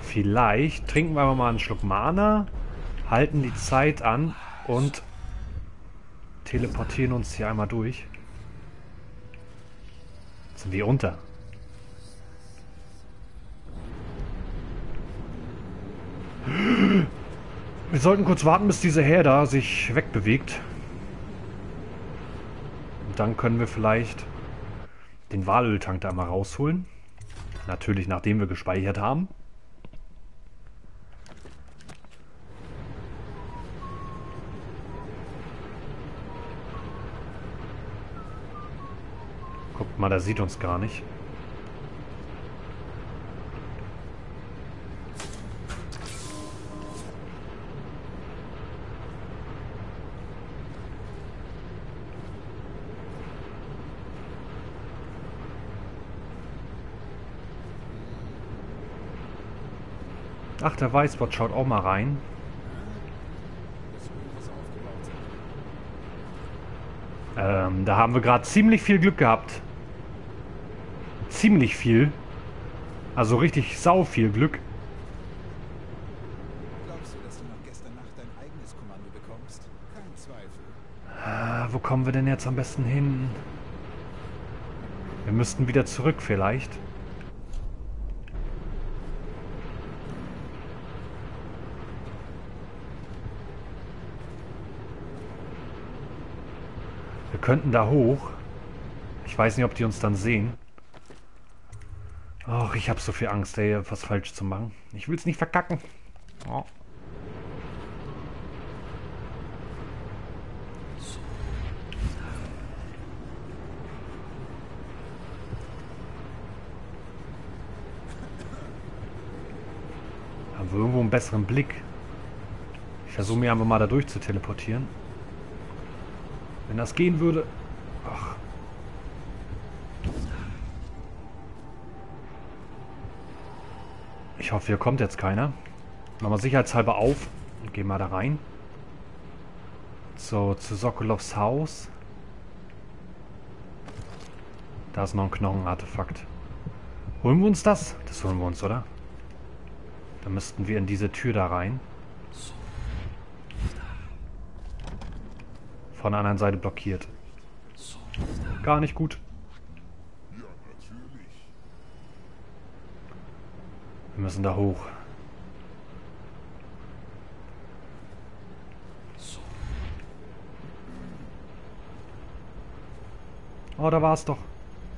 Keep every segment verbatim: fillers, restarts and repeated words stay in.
Vielleicht trinken wir aber mal einen Schluck Mana, halten die Zeit an und teleportieren uns hier einmal durch. Jetzt sind wir unter. Wir sollten kurz warten, bis diese Herde sich wegbewegt. Und dann können wir vielleicht den Walöltank da mal rausholen. Natürlich, nachdem wir gespeichert haben. Guckt mal, der sieht uns gar nicht. Ach, der Weißbot schaut auch mal rein. Ähm, da haben wir gerade ziemlich viel Glück gehabt. Ziemlich viel. Also richtig sau viel Glück. Glaubst du, dass du noch gestern Nacht dein eigenes Kommando bekommst? Kein Zweifel. Ah, wo kommen wir denn jetzt am besten hin? Wir müssten wieder zurück vielleicht. Wir könnten da hoch. Ich weiß nicht, ob die uns dann sehen. Och, ich habe so viel Angst, ey, was falsch zu machen. Ich will es nicht verkacken. Oh. Haben wir irgendwo einen besseren Blick? Ich versuche mir einfach mal da durch zu teleportieren. Wenn das gehen würde... Ach. Ich hoffe, hier kommt jetzt keiner. Machen wir sicherheitshalber auf und gehen mal da rein. So, zu Sokolovs Haus. Da ist noch ein Knochenartefakt. Holen wir uns das? Das holen wir uns, oder? Dann müssten wir in diese Tür da rein. Von der anderen Seite blockiert. Gar nicht gut. Wir müssen da hoch. Oh, da war es doch.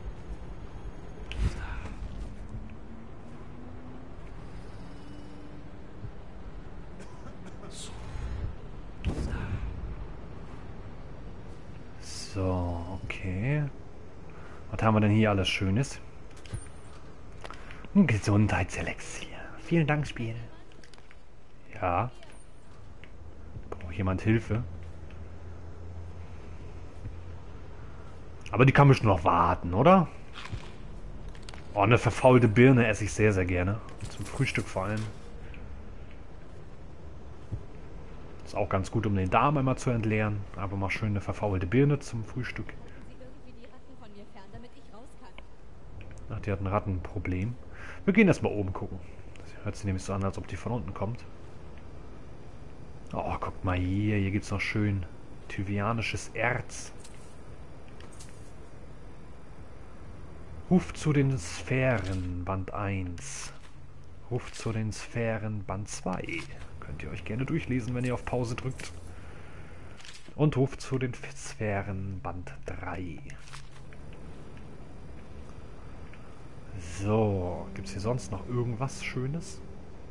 So, okay. Was haben wir denn hier alles Schönes? Ein Gesundheitselixier. Vielen Dank, Spiel. Ja. Braucht jemand Hilfe? Aber die kann bestimmt noch warten, oder? Oh, eine verfaulte Birne esse ich sehr, sehr gerne. Zum Frühstück vor allem. Ist auch ganz gut, um den Darm einmal zu entleeren. Aber mal schön eine verfaulte Birne zum Frühstück. Ach, die hat ein Rattenproblem. Wir gehen erstmal oben gucken. Das hört sich nämlich so an, als ob die von unten kommt. Oh, guck mal hier. Hier gibt es noch schön tyvianisches Erz. Ruf zu den Sphären, Band eins. Ruf zu den Sphären, Band zwei. Könnt ihr euch gerne durchlesen, wenn ihr auf Pause drückt. Und Ruf zu den Sphären, Band drei. So, gibt es hier sonst noch irgendwas Schönes?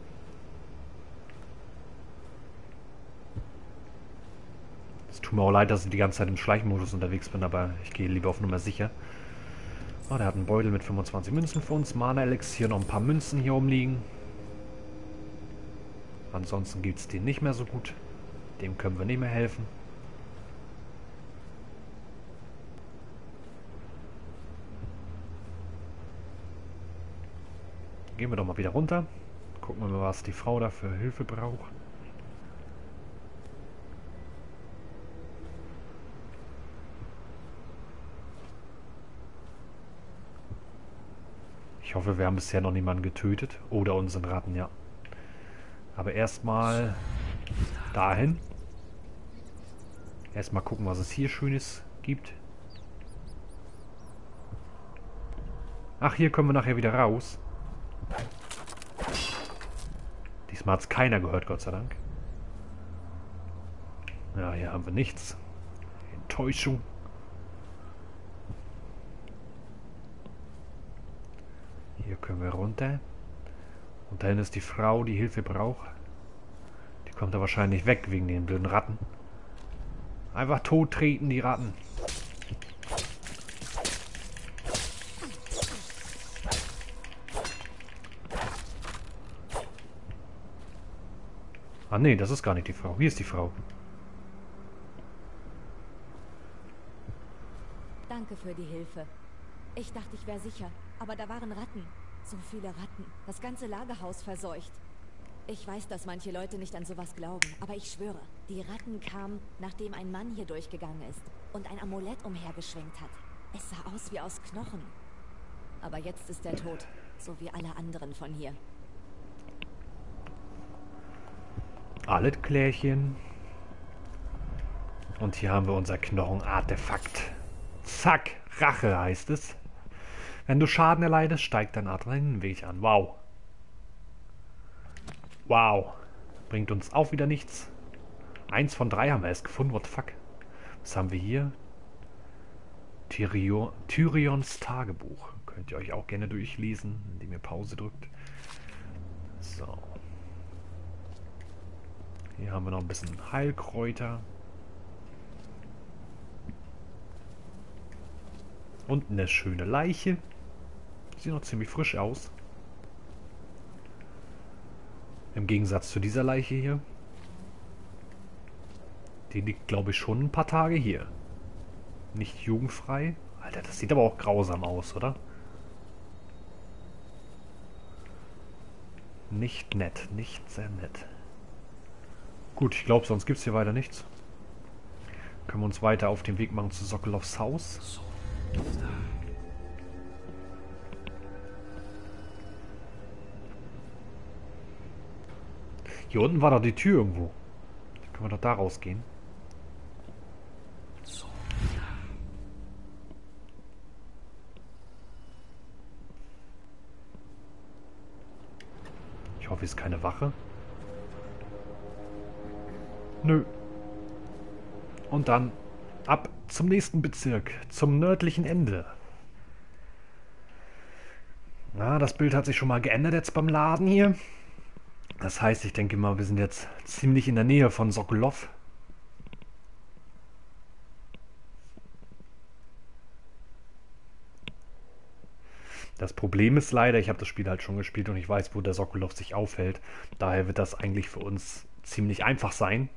Es tut mir auch leid, dass ich die ganze Zeit im Schleichmodus unterwegs bin, aber ich gehe lieber auf Nummer sicher. Oh, der hat einen Beutel mit fünfundzwanzig Münzen für uns. Mana-Elixier, noch ein paar Münzen hier rumliegen. Ansonsten gibt es den nicht mehr so gut. Dem können wir nicht mehr helfen. Gehen wir doch mal wieder runter. Gucken wir mal, was die Frau da für Hilfe braucht. Ich hoffe, wir haben bisher noch niemanden getötet. Oder unseren Ratten, ja. Aber erstmal dahin. Erstmal gucken, was es hier Schönes gibt. Ach, hier kommen wir nachher wieder raus. Diesmal hat es keiner gehört, Gott sei Dank. Ja, hier haben wir nichts. Enttäuschung. Hier können wir runter. Und dahin ist die Frau, die Hilfe braucht. Die kommt da wahrscheinlich weg wegen den blöden Ratten. Einfach tot treten, die Ratten. Ah nee, das ist gar nicht die Frau. Hier ist die Frau. Danke für die Hilfe. Ich dachte, ich wäre sicher, aber da waren Ratten. So viele Ratten. Das ganze Lagerhaus verseucht. Ich weiß, dass manche Leute nicht an sowas glauben, aber ich schwöre, die Ratten kamen, nachdem ein Mann hier durchgegangen ist und ein Amulett umhergeschwenkt hat. Es sah aus wie aus Knochen. Aber jetzt ist er tot, so wie alle anderen von hier. Alles Klärchen. Und hier haben wir unser Knochenartefakt. Zack, Rache heißt es. Wenn du Schaden erleidest, steigt dein Adrenalinweg an. Wow. Wow. Bringt uns auch wieder nichts. Eins von drei haben wir erst gefunden. What the fuck? Was haben wir hier? Tyrion, Tyrions Tagebuch. Könnt ihr euch auch gerne durchlesen, indem ihr Pause drückt. So. Hier haben wir noch ein bisschen Heilkräuter. Und eine schöne Leiche. Sieht noch ziemlich frisch aus. Im Gegensatz zu dieser Leiche hier. Die liegt, glaube ich, schon ein paar Tage hier. Nicht jugendfrei. Alter, das sieht aber auch grausam aus, oder? Nicht nett. Nicht sehr nett. Gut, ich glaube, sonst gibt es hier weiter nichts. Können wir uns weiter auf den Weg machen zu Sokolovs Haus. Hier unten war doch die Tür irgendwo. Können wir doch da rausgehen. Ich hoffe, es ist keine Wache. Nö. Und dann ab zum nächsten Bezirk, zum nördlichen Ende. Na, das Bild hat sich schon mal geändert jetzt beim Laden hier. Das heißt, ich denke mal, wir sind jetzt ziemlich in der Nähe von Sokolov. Das Problem ist leider, ich habe das Spiel halt schon gespielt und ich weiß, wo der Sokolov sich aufhält. Daher wird das eigentlich für uns ziemlich einfach sein.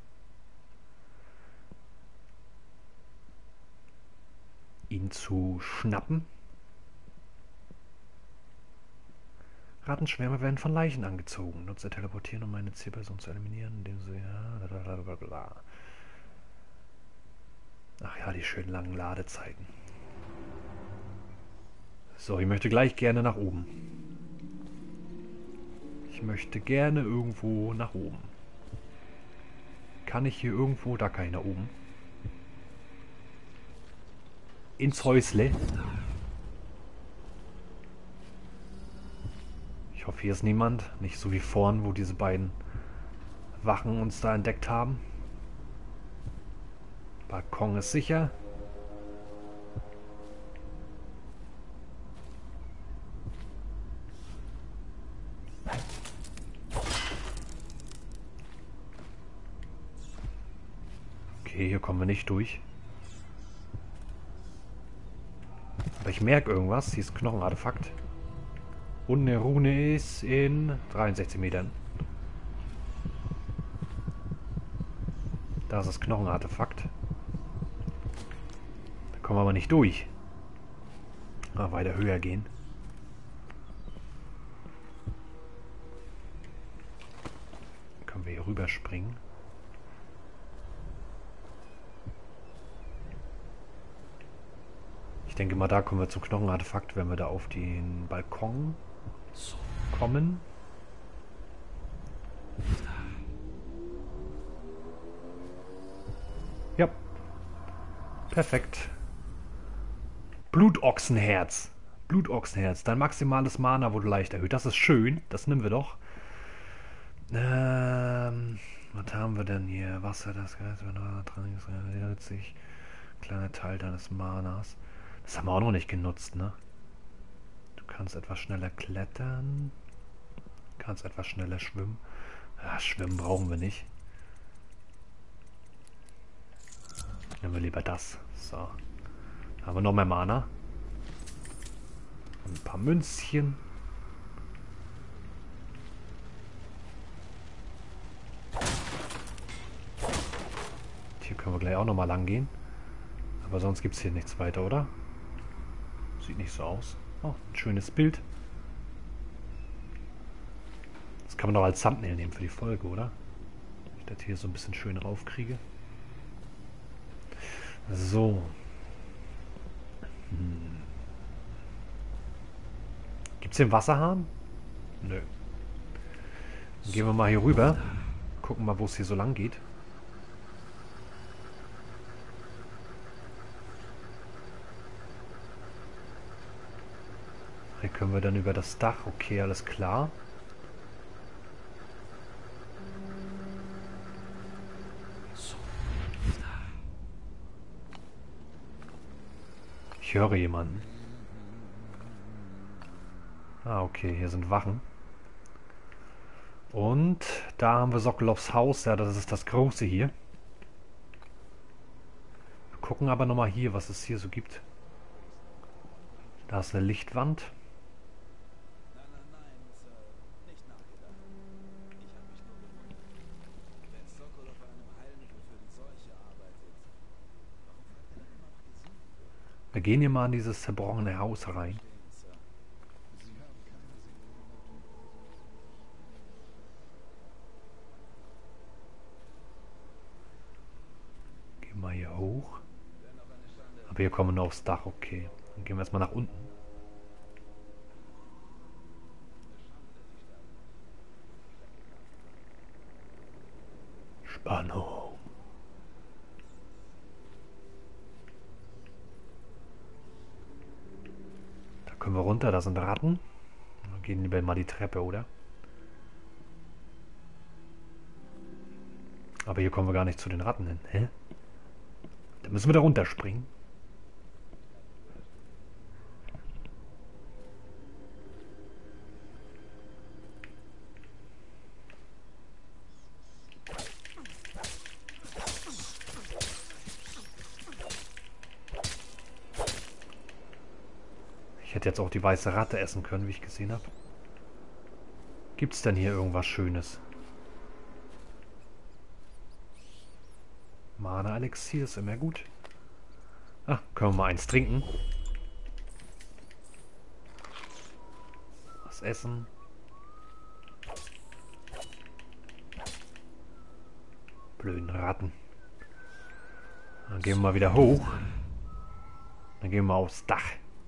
Ihn zu schnappen. Rattenschwärme werden von Leichen angezogen. Nutze teleportieren, um eine Zielperson zu eliminieren, indem sie... Ja, blablabla. Ach ja, die schönen langen Ladezeiten. So, ich möchte gleich gerne nach oben. Ich möchte gerne irgendwo nach oben. Kann ich hier irgendwo... Da kann ich nach oben. Ins Häusle. Ich hoffe, hier ist niemand. Nicht so wie vorn, wo diese beiden Wachen uns da entdeckt haben. Balkon ist sicher. Okay, hier kommen wir nicht durch. Aber ich merke irgendwas. Hier ist ein Knochenartefakt. Und eine Rune ist in dreiundsechzig Metern. Da ist das Knochenartefakt. Da kommen wir aber nicht durch. Mal weiter höher gehen. Dann können wir hier rüberspringen. Ich denke mal, da kommen wir zum Knochenartefakt, wenn wir da auf den Balkon kommen. Ja. Perfekt. Blutochsenherz. Blutochsenherz. Dein maximales Mana wurde leicht erhöht. Das ist schön. Das nehmen wir doch. Ähm, was haben wir denn hier? Wasser, das reduziert sich. Kleiner Teil deines Manas. Das haben wir auch noch nicht genutzt, ne? Du kannst etwas schneller klettern. Kannst etwas schneller schwimmen. Ja, schwimmen brauchen wir nicht. Nehmen wir lieber das. So. Haben wir noch mehr Mana. Ein paar Münzchen. Hier können wir gleich auch nochmal lang gehen. Aber sonst gibt es hier nichts weiter, oder? Sieht nicht so aus. Oh, ein schönes Bild. Das kann man doch als Thumbnail nehmen für die Folge, oder? Wenn ich das hier so ein bisschen schön raufkriege. So. Hm. Gibt es hier einen Wasserhahn? Nö. Dann gehen wir mal hier rüber. Gucken mal, wo es hier so lang geht. Hier können wir dann über das Dach. Okay, alles klar. Ich höre jemanden. Ah, okay, hier sind Wachen. Und da haben wir Sokolovs Haus. Ja, das ist das große hier. Wir gucken aber nochmal hier, was es hier so gibt. Da ist eine Lichtwand. Nein, nein, nein, Sir. Nicht nachgedacht. Ich habe mich nur gewundert. Wenn Sokolov an einem Heilmittel für die Seuche arbeitet, warum fragt er dann immer nach Gesundheit? Wir gehen hier mal in dieses zerbrochene Haus rein. Gehen wir hier hoch. Aber hier kommen wir nur aufs Dach, okay. Dann gehen wir erstmal nach unten. Spannung. Da können wir runter, da sind Ratten. Dann gehen lieber mal die Treppe, oder? Aber hier kommen wir gar nicht zu den Ratten hin. Hä? Da müssen wir da runterspringen. Ich hätte jetzt auch die weiße Ratte essen können, wie ich gesehen habe. Gibt es denn hier irgendwas Schönes? Mana-Elixier ist immer gut. Ah, können wir mal eins trinken. Was essen. Blöden Ratten. Dann gehen wir mal wieder hoch. Dann gehen wir aufs Dach.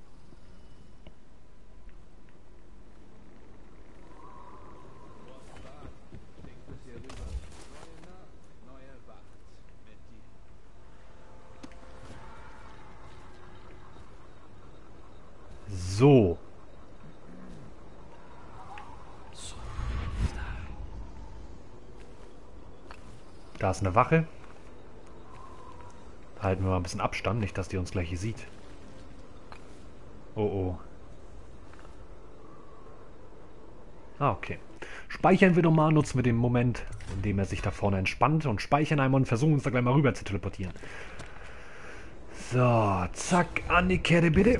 So. Da ist eine Wache. Da halten wir mal ein bisschen Abstand, nicht, dass die uns gleich hier sieht. Oh oh. Ah, okay. Speichern wir doch mal, nutzen wir den Moment, in dem er sich da vorne entspannt und speichern einmal und versuchen uns da gleich mal rüber zu teleportieren. So, zack, an die Kette bitte.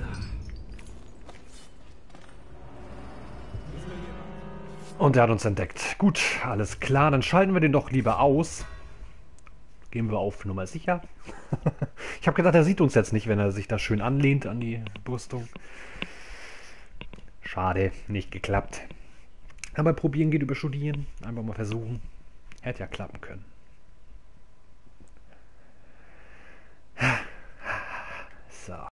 Und er hat uns entdeckt. Gut, alles klar, dann schalten wir den doch lieber aus. Gehen wir auf Nummer sicher. Ich habe gedacht, er sieht uns jetzt nicht, wenn er sich da schön anlehnt an die Brüstung. Schade, nicht geklappt. Aber probieren geht über studieren. Einfach mal versuchen. Hätte ja klappen können. So.